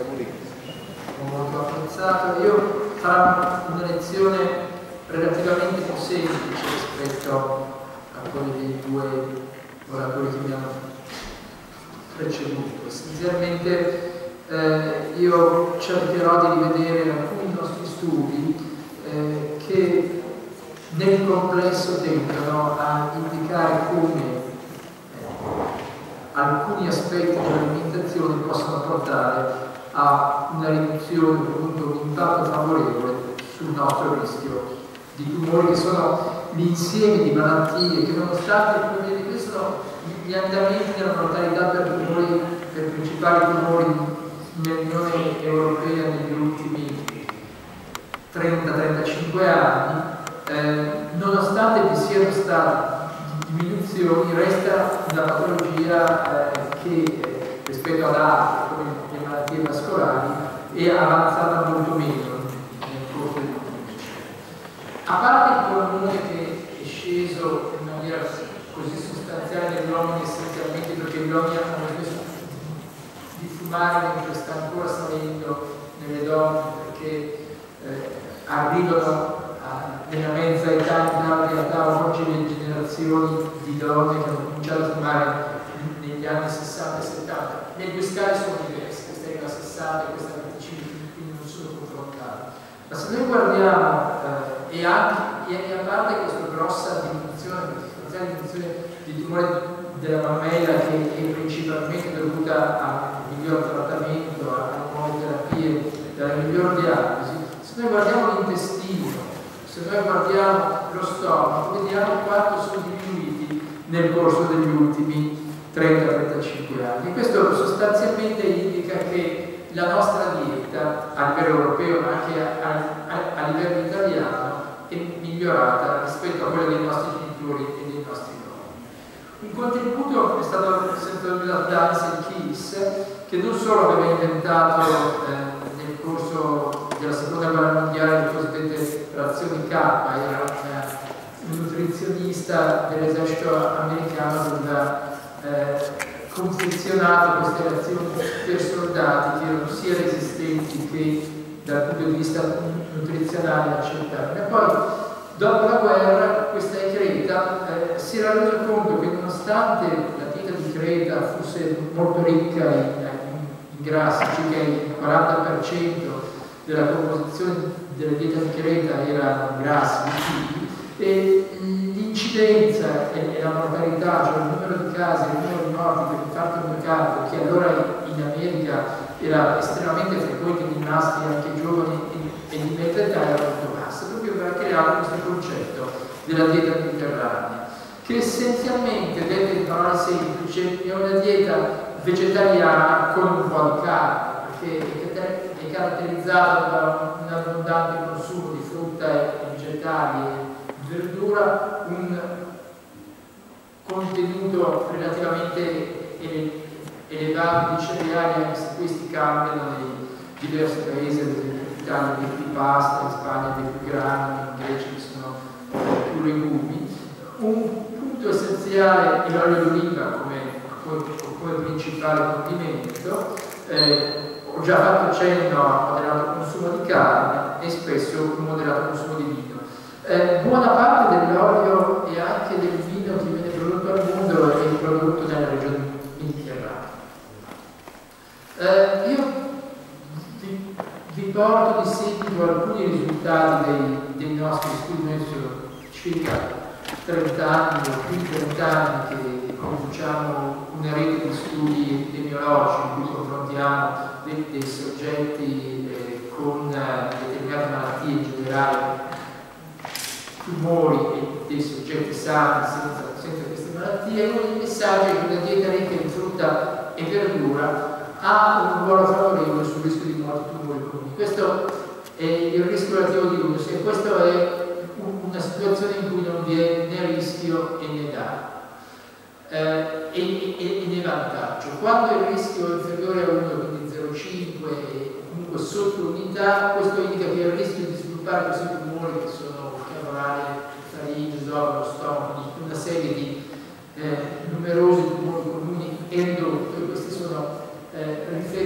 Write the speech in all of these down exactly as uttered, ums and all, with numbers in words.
molto apprezzato. Io farò una lezione relativamente più semplice rispetto a quelli dei due oratori che mi hanno preceduto. Essenzialmente eh, io cercherò di rivedere alcuni nostri studi eh, che nel complesso tendono a indicare come eh, alcuni aspetti dell'alimentazione possono portare a una riduzione, appunto un impatto favorevole sul nostro rischio di tumori, che sono l'insieme di malattie che, nonostante come vedete, sono gli andamenti della mortalità per tumori, per principali tumori nell'Unione Europea negli ultimi trenta trentacinque anni, eh, nonostante vi siano state diminuzioni, resta una patologia eh, che eh, rispetto ad altre, come le malattie vascolari, è avanzata molto meno nel corso degli ultimi decenni. A parte il polmone che è sceso in maniera così sostanziale negli uomini, essenzialmente perché gli uomini hanno smesso di fumare, mentre sta ancora salendo nelle donne, perché eh, arrivano nella mezza età, in realtà oggi le generazioni di donne che hanno cominciato a fumare negli anni sessanta e settanta. Le due scale sono diverse, questa è la sessanta e questa è la venticinque, quindi non sono confrontate. Ma se noi guardiamo, eh, e, anche, e a parte questa grossa diminuzione, questa diminuzione di tumore della mammella, che è principalmente dovuta al miglior trattamento, alle nuove terapie, alla miglior diagnosi, se noi guardiamo l'intestino, se noi guardiamo lo stomaco, vediamo quanto sono diminuiti nel corso degli ultimi trenta trentacinque anni. Questo sostanzialmente indica che la nostra dieta, a livello europeo ma anche a, a, a livello italiano, è migliorata rispetto a quella dei nostri genitori e dei nostri nonni. Un contributo è stato presentato da Danzel Kiss, che non solo aveva inventato eh, nel corso della seconda guerra mondiale le cosiddette razioni K, era un nutrizionista dell'esercito americano, aveva eh, confezionato queste razioni per soldati che erano sia resistenti che dal punto di vista nutrizionale accettabili. E poi dopo la guerra questa Creta eh, si era reso conto che, nonostante la dieta di Creta fosse molto ricca in, in grassi, circa il quaranta per cento della composizione della dieta di Creta era grassi, liquidi, e l'incidenza e, e la mortalità, cioè il numero di casi, il numero di morti per infarto miocardio, che allora in America era estremamente frequente in maschi anche giovani e, e di mezza età, era molto bassa, proprio per creare questo concetto della dieta mediterranea, che essenzialmente, detta in parole semplici, è una dieta vegetariana con un po' di carne, perché è caratterizzata da un abbondante consumo di frutta e vegetali e verdura, un contenuto relativamente elevato di cereali, anche se questi cambiano nei diversi paesi, ad esempio in Italia di più pasta, in Spagna di più grani, in Grecia ci sono più legumi. Un punto essenziale è l'olio d'oliva come, come, come principale condimento. Eh, ho già fatto cenno a moderato consumo di carne e spesso un moderato consumo di vino. Eh, buona parte dell'olio e anche del vino che viene prodotto al mondo è prodotto nella regione mediterranea. Eh, io vi, vi porto di seguito alcuni risultati dei, dei nostri studi. Noi sono circa trenta anni o più di trenta anni che conduciamo una rete di studi epidemiologici in cui confrontiamo dei, dei soggetti eh, con eh, determinate malattie, in generale tumori, e dei soggetti sani senza, senza queste malattie. Uno dei messaggi è che la dieta ricca in frutta e verdura ha un ruolo favorevole sul rischio di morte di tumori comuni. Questo è il rischio relativo di uno, e questa è una situazione in cui non vi è né rischio e né danno. Eh, e, e, e né vantaggio. Quando il rischio è inferiore a uno, quindi zero virgola cinque, e comunque sotto l'unità, questo indica che il rischio di sviluppare questi tumori, che sono cavolare, faringe, esophago, stomaco, una serie di eh, numerosi tumori comuni, è ridotto, e questi sono eh, riferiti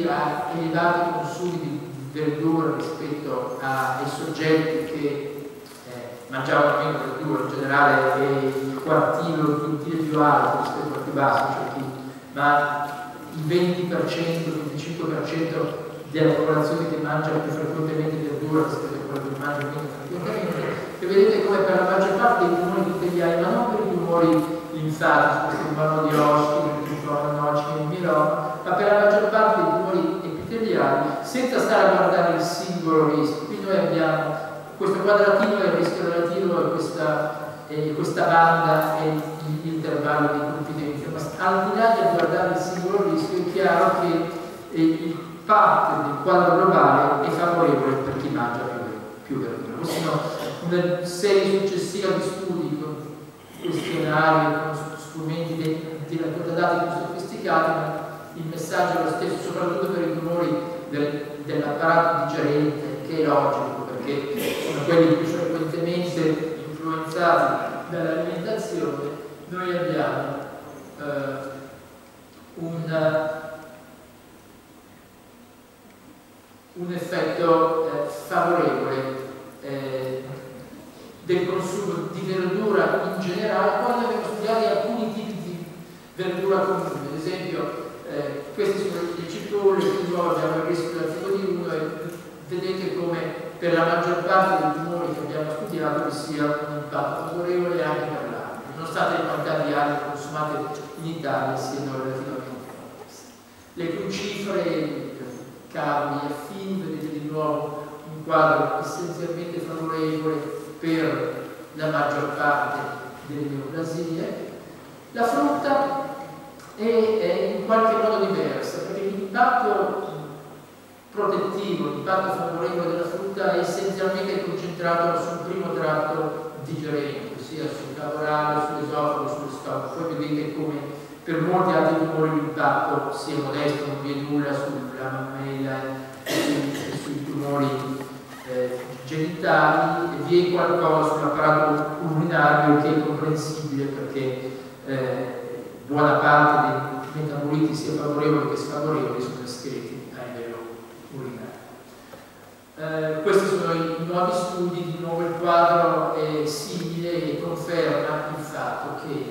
ha elevati consumi di verdura rispetto ai soggetti che eh, mangiavano meno verdura, in generale è il quartile o il quintile più alto rispetto al più basso, cioè chi, ma il venti per cento, il venticinque per cento della popolazione che mangia più frequentemente verdura rispetto a quella che mangia meno frequentemente, e vedete come per la maggior parte dei tumori epiteliali, ma non per i tumori linfatici, il tumore di Hodgkin, il tumore di Hodgkin, il mieloma, ma per la maggior parte dei tumori epiteliali, senza stare a guardare il singolo rischio. Qui noi abbiamo questo quadratino è il rischio relativo e questa, e questa banda è l'intervallo di confidenza, ma al di là di guardare il singolo rischio è chiaro che il parte del quadro globale è favorevole per chi mangia più, più verdura. Questi sono una serie successiva di studi con questionari, con strumenti di dati più sofisticati, ma il messaggio è lo stesso, soprattutto per i tumori del, dell'apparato digerente, che è logico, perché sono quelli più frequentemente influenzati dall'alimentazione. Noi abbiamo eh, un un effetto eh, favorevole eh, del consumo di verdura in generale. Poi abbiamo studiato alcuni tipi di verdura comune, ad esempio eh, questi sono i cipolle, qui di nuovo abbiamo il rischio del tipo di uno e vedete come per la maggior parte dei tumori che abbiamo studiato vi sia un impatto favorevole anche per l'altro, nonostante le quantità di aria consumate in Italia siano relativamente modeste. Le crucifere, cavi affini, vedete di nuovo un quadro essenzialmente favorevole per la maggior parte delle neoplasie. La frutta è, è in qualche modo diversa, perché l'impatto protettivo, l'impatto favorevole della frutta è essenzialmente concentrato sul primo tratto digerente, ossia sul cavo orale, sull'esofago, sullo stomaco. Poi vedete come per molti altri tumori l'impatto sia modesto, non vi è nulla sulla mammella e sui, sui tumori eh, genitali, e vi è qualcosa sull'apparato urinario che è comprensibile perché eh, buona parte dei metaboliti sia favorevoli che sfavorevoli sono escreti a livello urinario. Eh, questi sono i nuovi studi, di nuovo il quadro è simile e conferma il fatto che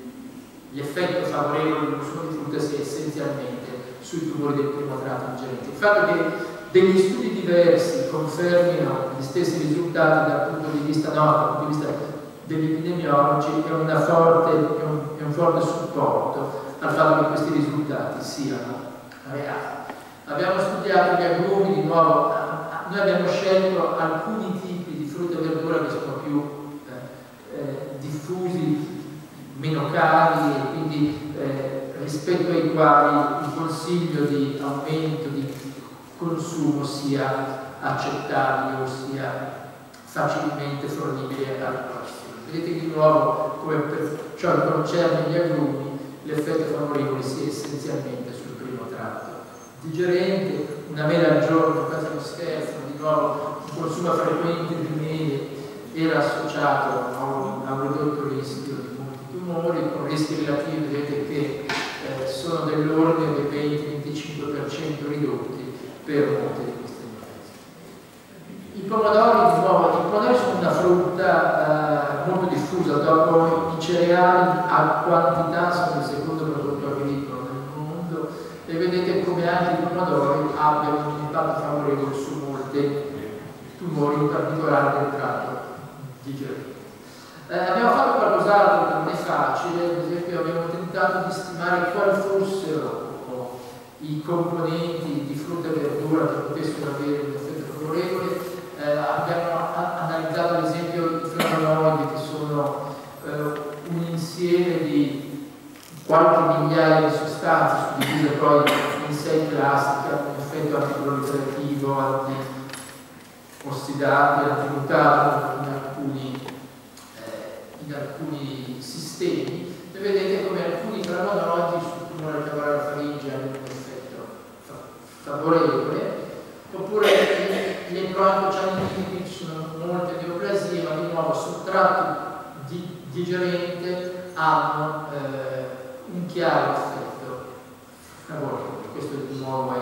l'effetto favorevole del consumo di frutta sia essenzialmente sui tumori del primo tratto digerente. Il fatto che degli studi diversi confermino gli stessi risultati dal punto di vista, no, dal punto di vista degli epidemiologi è, una forte, è, un, è un forte supporto al fatto che questi risultati siano reali. Abbiamo studiato gli agrumi, di nuovo, noi abbiamo scelto alcuni tipi di frutta e verdura che sono più eh, eh, diffusi, meno cari e quindi eh, rispetto ai quali il consiglio di aumento di consumo sia accettabile o sia facilmente fornibile al prossimo. Vedete di nuovo come per ciò che concerne gli agrumi l'effetto favorevole sia essenzialmente sul primo tratto digerente. Una mela al giorno, quasi lo scherzo, di nuovo un consumo frequente di mele era associato a un, a un ridotto rischio di tumori, con rischi relativi vedete che eh, sono dell'ordine del venti venticinque per cento ridotti per molte di queste specie. I pomodori, di nuovo, i pomodori sono una frutta eh, molto diffusa, dopo i cereali a quantità sono il secondo prodotto agricolo nel mondo, e vedete come anche i pomodori abbiano un impatto favorevole su molti tumori, in particolare del tratto digerente. Eh, abbiamo fatto qualcos'altro che non è facile, ad esempio abbiamo tentato di stimare quali fossero oh, i componenti di frutta e verdura che potessero avere un effetto favorevole. Eh, abbiamo analizzato ad esempio i flavonoidi, che sono eh, un insieme di qualche migliaia di sostanze suddivise poi in sei classi che hanno un effetto antiproliferativo, antiossidante, antimutato in alcuni in alcuni sistemi, e vedete come alcuni flavonoidi sul tumore cavorale faringe hanno un effetto fa favorevole, oppure le proantocianidini, ci sono molte neoplasie, ma di nuovo sul tratto di digerente hanno eh, un chiaro effetto favorevole. Questo di nuovo è il rischio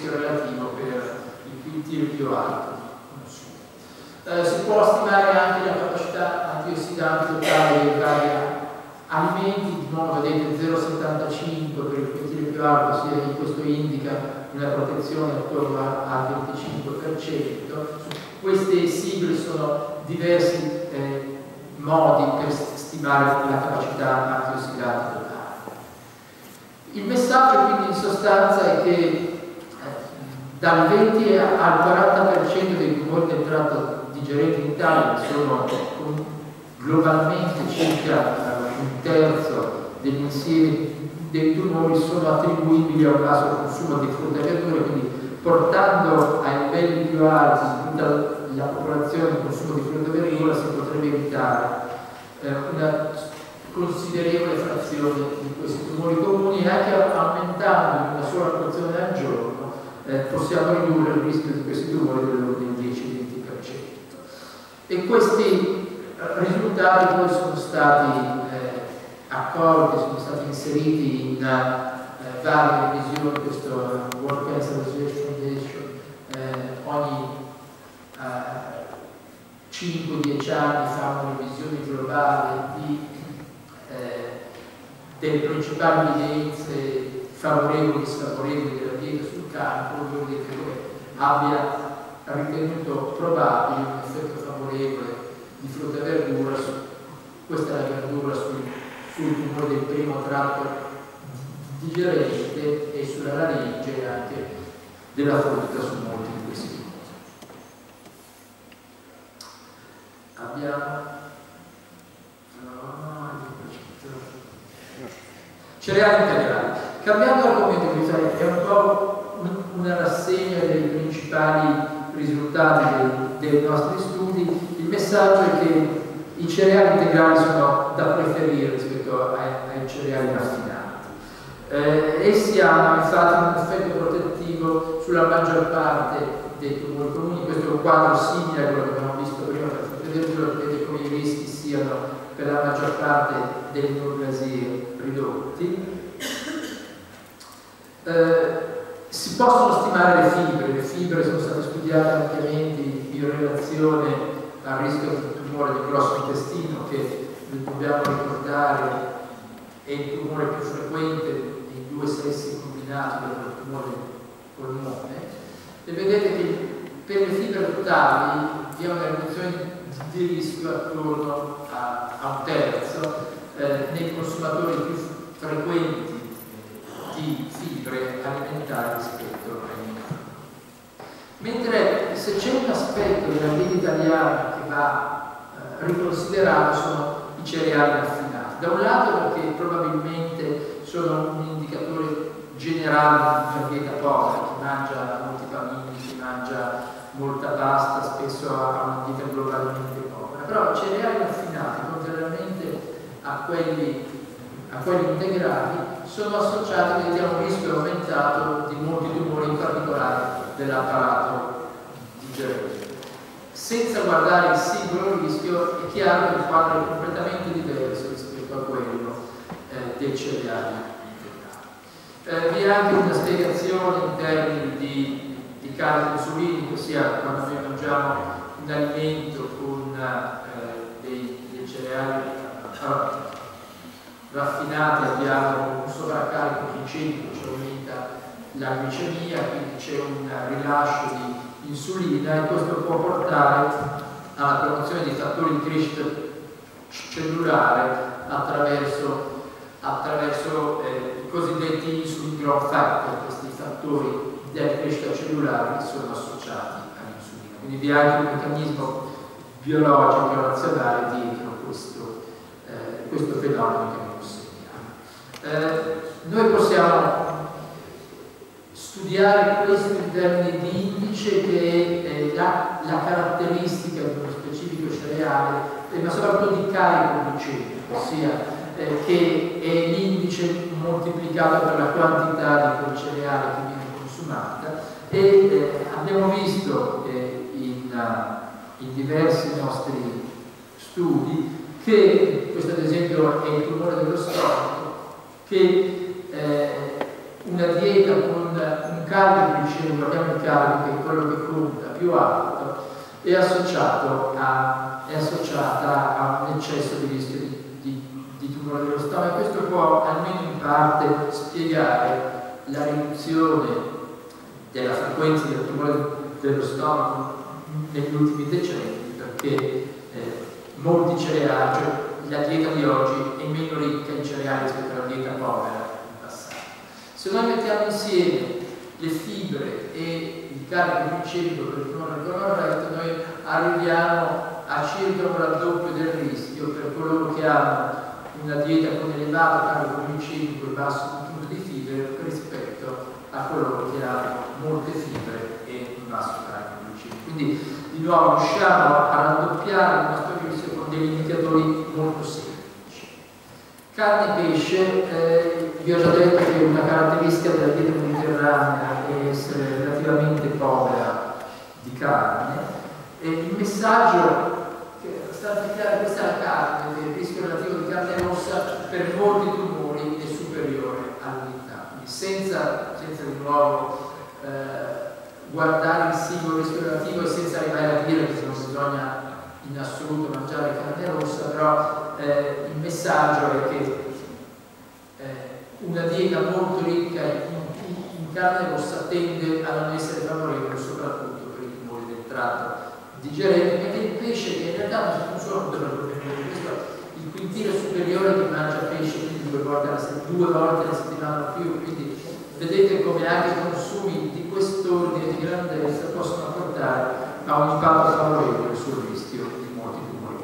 rischio relativo per il tiro più alto. Eh, si può stimare anche la capacità antiossidante totale dei vari alimenti, di nuovo vedete zero virgola settantacinque per il quintile più alto, sia che questo indica una protezione attorno al venticinque per cento. Queste sigle sono diversi eh, modi per stimare la capacità antiossidante totale. Il messaggio quindi in sostanza è che eh, dal venti al quaranta per cento dei tumori del tratto digerenti in Italia sono globalmente circa un terzo dell'insieme dei tumori sono attribuibili a un basso consumo di frutta e verdura, quindi portando ai livelli più alti di tutta la popolazione il consumo di frutta e verdura si potrebbe evitare eh, una considerevole frazione di questi tumori comuni, e anche aumentando una sola porzione al giorno eh, possiamo ridurre il rischio di questi tumori dell'ordine del dieci venti per cento. E questi risultati poi sono stati eh, accolti, sono stati inseriti in eh, varie revisioni. Questo World Cancer Research Foundation eh, ogni eh, cinque dieci anni fa una revisione globale di, eh, delle principali evidenze favorevoli e sfavorevoli della dieta sul cancro, vuol dire che abbia ritenuto probabile un effetto favorevole di frutta e verdura, su, questa è la verdura sul, sul tumore del primo tratto digerente e sulla laringe anche della frutta su molti di questi tumori. Abbiamo cereali integrali. Cambiando argomento, è un po' una rassegna dei principali risultati dei, dei nostri studi. Il messaggio è che i cereali integrali sono da preferire rispetto ai, ai cereali raffinati. Eh, essi hanno infatti un effetto protettivo sulla maggior parte dei tumori comuni. Questo è un quadro simile a quello che abbiamo visto prima, per vedere come i rischi siano per la maggior parte delle neoplasie ridotti. Eh, si possono stimare le fibre, le fibre sono state studiate ampiamente in relazione al rischio di tumore del grosso intestino, che dobbiamo ricordare è il tumore più frequente dei due sessi combinati del tumore del polmone, e vedete che per le fibre totali vi è una riduzione di rischio attorno a, a un terzo eh, nei consumatori più frequenti di fibre alimentari rispetto ai minori. Mentre se c'è un aspetto della dieta italiana che va eh, riconsiderato sono i cereali raffinati. Da un lato perché probabilmente sono un indicatore generale di una dieta povera, chi mangia molti panini, chi mangia molta pasta, spesso ha una dieta globalmente povera, però i cereali raffinati, contrariamente a quelli, a quelli integrali, sono associati a un rischio aumentato di molti tumori, in particolare dell'apparato digerente. Senza guardare il singolo rischio, è chiaro che il quadro è completamente diverso rispetto a quello eh, dei cereali integrali. Eh, vi è anche una spiegazione in termini di, di carico insulinico, ossia quando noi mangiamo un alimento con eh, dei, dei cereali eh, raffinati, abbiamo un sovraccarico glicemico, ci aumenta la glicemia, quindi c'è un rilascio di insulina, e questo può portare alla promozione di fattori di crescita cellulare attraverso, attraverso eh, i cosiddetti insulin growth factor, questi fattori di crescita cellulare che sono associati all'insulina. Quindi vi è anche un meccanismo biologico razionale dietro questo, eh, questo fenomeno che Eh, noi possiamo studiare questo in termini di indice, che è la, la caratteristica di uno specifico cereale, eh, ma soprattutto di carico glicemico, ossia eh, che è l'indice moltiplicato per la quantità di quel cereale che viene consumata, e eh, abbiamo visto eh, in, uh, in diversi nostri studi che, questo ad esempio è il tumore dello stomaco, che eh, una dieta con un carico glicemico, guardiamo il carico che è quello che conta più alto, è, associato a, è associata a un eccesso di rischio di, di, di tumore dello stomaco. Questo può almeno in parte spiegare la riduzione della frequenza del tumore dello stomaco negli ultimi decenni, perché eh, molti cereali, cioè la dieta di oggi è meno ricca in cereali rispetto alla dieta povera in passato. Se noi mettiamo insieme le fibre e il carico glicemico per il tumore del colon retto, noi arriviamo a circa un raddoppio del rischio per coloro che hanno una dieta con elevato carico glicemico e basso contenuto di fibre rispetto a coloro che hanno molte fibre e un basso carico glicemico. Quindi di nuovo riusciamo a raddoppiare il nostro rischio con degli indicatori molto semplici. Carne e pesce, eh, vi ho già detto che una caratteristica della dieta mediterranea è essere relativamente povera di carne, e il messaggio che sta a chiaro, questa è la carne, il rischio relativo di carne rossa per molti tumori è superiore all'unità, quindi senza, senza di nuovo eh, guardare il singolo rischio relativo e senza arrivare a dire che non bisogna in assoluto mangiare carne rossa, però eh, il messaggio è che eh, una dieta molto ricca in, in, in carne rossa tende a non essere favorevole soprattutto per i tumori del tratto digerente, mentre il pesce, che in realtà non funziona per questo, il quintile superiore che mangia pesce quindi due volte alla settimana, due volte alla settimana o più, quindi vedete come anche consumi di quest'ordine di grandezza possono portare a un impatto favorevole sul rischio di molti tumori.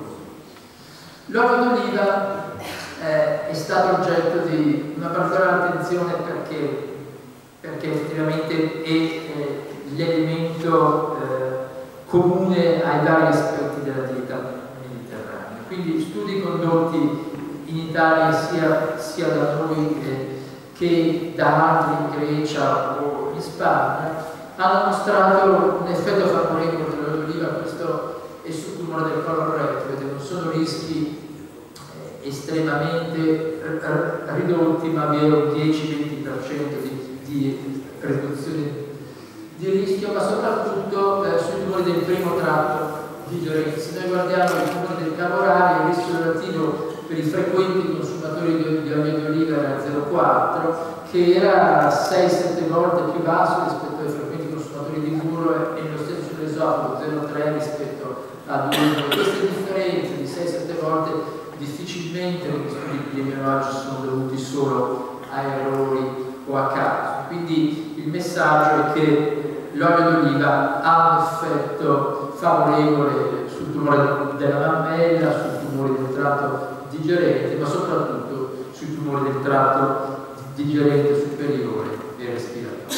L'olio d'oliva eh, è stato oggetto di una particolare attenzione perché, perché effettivamente è eh, l'elemento eh, comune ai vari aspetti della dieta mediterranea. Quindi studi condotti in Italia sia, sia da noi eh, che da altri in Grecia o in Spagna hanno mostrato un effetto favorevole dell'olio d'oliva. Questo è sul tumore del colon retto, vedete, non sono rischi eh, estremamente ridotti, ma vi è un dieci venti per cento di, di riduzione di rischio, ma soprattutto eh, sui tumori del primo tratto digerente. Se noi guardiamo i tumori del cavo orale, il rischio relativo per i frequenti consumatori di, di olio di oliva era zero virgola quattro, che era sei sette volte più basso rispetto ai frequenti consumatori di burro, e lo stesso sull'esofago zero virgola tre rispetto a due. Queste differenze di sei sette volte difficilmente negli studi epidemiologici sono dovuti solo a errori o a caso. Quindi il messaggio è che l'olio d'oliva ha un effetto favorevole sul tumore della mammella, sul tumore del tratto digerente, ma soprattutto sui tumori del tratto digerente superiore e respiratorio.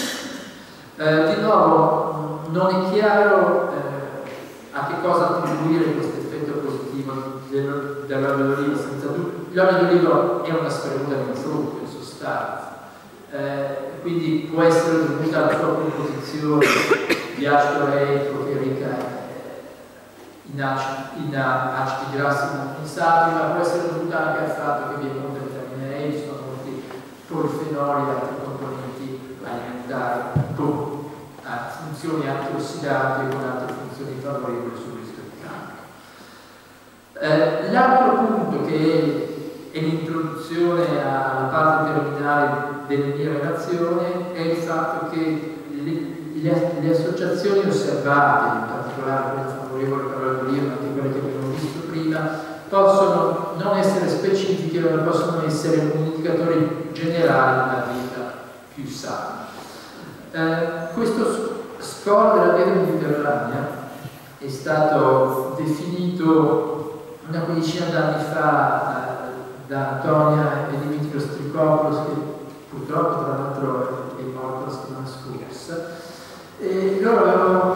Eh, di nuovo, non è chiaro eh, a che cosa attribuire questo effetto positivo dell'olio d'oliva. Senza dubbio, l'olio d'oliva è una spremuta di un frutto in sostanza. Eh, quindi può essere dovuta alla sua composizione di acido oleico che è ricca in acidi, in acidi grassi non insabili, ma può essere dovuta anche al fatto che vi è molta vitamina E, ci sono molti polifenoli e altri componenti alimentari con funzioni antiossidanti e con altre funzioni favorevoli sul rischio di cancro. Eh, l'altro punto che è l'introduzione alla parte terminale delle mie relazioni è il fatto che le, le, le associazioni osservate, in particolare quella favorevole per l'olio d'oliva, ma anche quelle che abbiamo visto prima, possono non essere specifiche, ma possono essere un indicatore generale di una dieta più sana. Eh, questo score della dieta mediterranea è stato definito una quindicina d'anni fa da Antonia e Dimitrios Trikopoulos, che purtroppo tra l'altro è morto la settimana scorsa, e loro avevano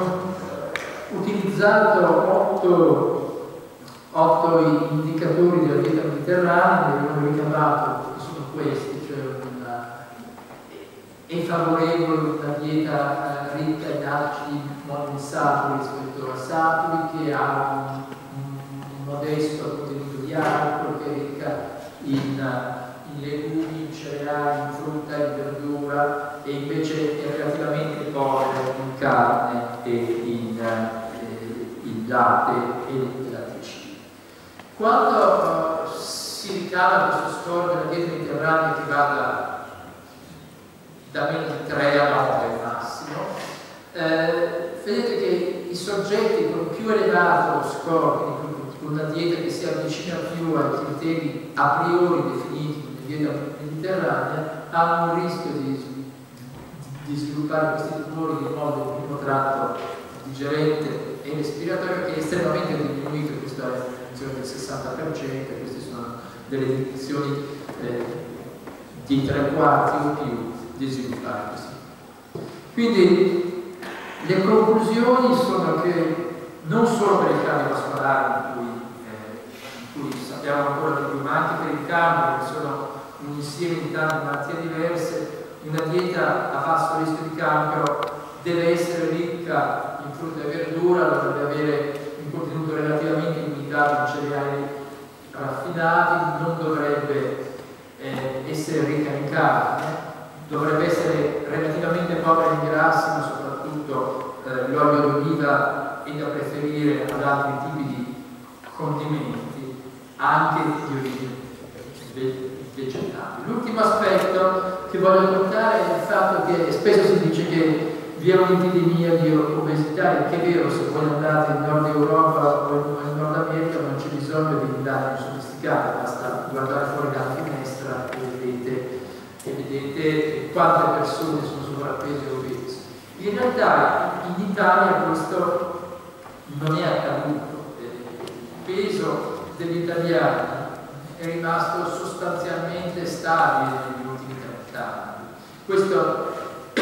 utilizzato otto, otto indicatori della dieta mediterranea, e avevano ricavato, che sono questi, cioè una, è favorevole una dieta eh, ricca in acidi monoinsaturi rispetto a saturi, che ha un, un modesto contenuto di alcol, che è ricca in, in legumi, in cereali, in frutta, in verdura, e invece è relativamente povero in carne e in, eh, in latte e in latticini. Quando uh, si ricava questo score della dieta mediterranea che va da, da meno di tre a nove massimo, eh, vedete che i soggetti con più elevato score, con una dieta che si avvicina più ai criteri a priori definiti come dieta mediterranea, hanno un rischio di, di sviluppare questi tumori di modo del primo tratto digerente e respiratorio che è estremamente diminuito. Questa è una funzione del sessanta per cento, queste sono delle indicazioni eh, di tre quarti o più di sviluppare questi. Quindi le conclusioni sono che non solo per il cardiovascolare, in cui, eh, in cui sappiamo ancora di più, ma anche per il cancro, che sono un insieme di tante malattie diverse, una dieta a basso rischio di cancro deve essere ricca in frutta e verdura, dovrebbe avere un contenuto relativamente limitato in cereali raffinati, non dovrebbe eh, essere ricca in carne, dovrebbe essere relativamente povera in grassi, ma soprattutto eh, l'olio d'oliva è da preferire ad altri tipi di condimenti, anche di origine vegetale. L'ultimo aspetto che voglio toccare è il fatto che spesso si dice che vi è un'epidemia di obesità, il che è vero se voi andate in Nord Europa o in Nord America non c'è bisogno di indagini sofisticate, basta guardare fuori dalla finestra e vedete, e vedete quante persone sono sovrappeso e obesi. In realtà in Italia questo non è accaduto, il peso degli italiani è rimasto sostanzialmente stabile negli ultimi trenta anni. Questo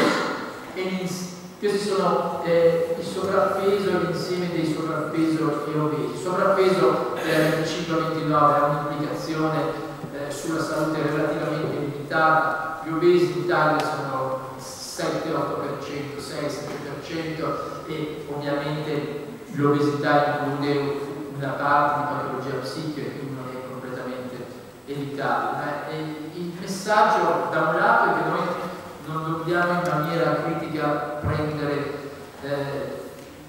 è Questi sono eh, il sovrappeso, l'insieme dei sovrappeso e obesi. Il sovrappeso eh, ciclo ventinove ha un'implicazione eh, sulla salute relativamente limitata. Gli obesi in Italia sono sette otto per cento, sei sette per cento e ovviamente l'obesità include una parte di patologia psichica che non è completamente evitabile. E il messaggio da un lato è che noi non dobbiamo in maniera critica prendere eh,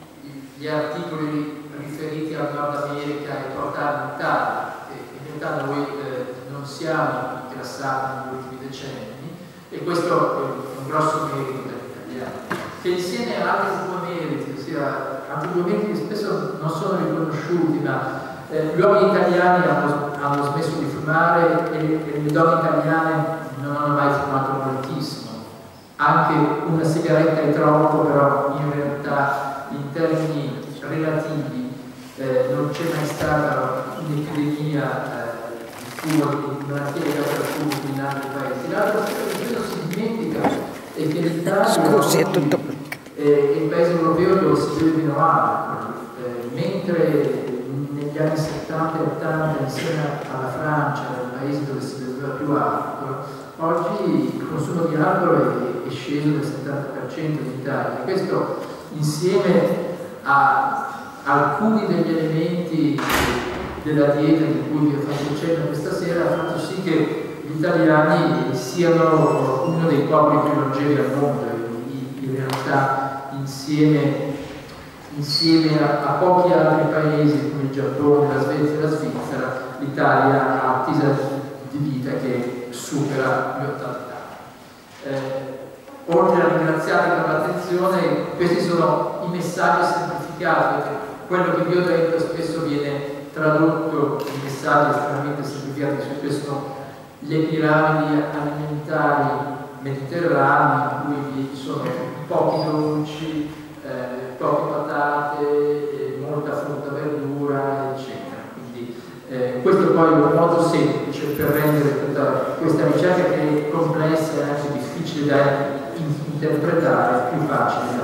gli articoli riferiti al Nord America e portarli in Italia, perché in realtà noi eh, non siamo ingrassati negli ultimi decenni e questo è un grosso merito degli italiani, che insieme a altri due meriti, ossia altri due meriti che spesso non sono riconosciuti, ma eh, gli uomini italiani hanno, hanno smesso di fumare e, e le donne italiane non hanno mai fumato moltissimo. Anche una sigaretta è troppo, però in realtà in termini relativi eh, non c'è mai stata un'epidemia eh, di fumo, di malattie legate al fumo in altri paesi. L'altro aspetto che credo si dimentica è che l'Italia Scusi, è tutto... è il paese europeo dove si beve meno alcol, eh, mentre negli anni settanta e ottanta insieme alla Francia, nei paesi dove si beveva più alcol, oggi il consumo di alcol è, è sceso del settanta per cento in Italia. Questo insieme a alcuni degli elementi della dieta di cui vi ho fatto cenno questa sera ha fatto sì che gli italiani siano uno dei popoli più longevi al mondo. In realtà insieme, insieme a, a pochi altri paesi come il Giappone, la Svezia e la Svizzera, l'Italia ha attesa di vita che supera gli ottanta anni. Eh, oltre a ringraziarvi per l'attenzione, questi sono i messaggi semplificati, perché quello che vi ho detto spesso viene tradotto in messaggi estremamente semplificati, cioè sono le piramidi alimentari mediterranee in cui vi sono pochi dolci, eh, poche patate, eh, molta frutta, verdura, eccetera. Quindi eh, questo poi è un modo semplice per rendere tutta questa ricerca, che è complessa e anche difficile da interpretare, più facile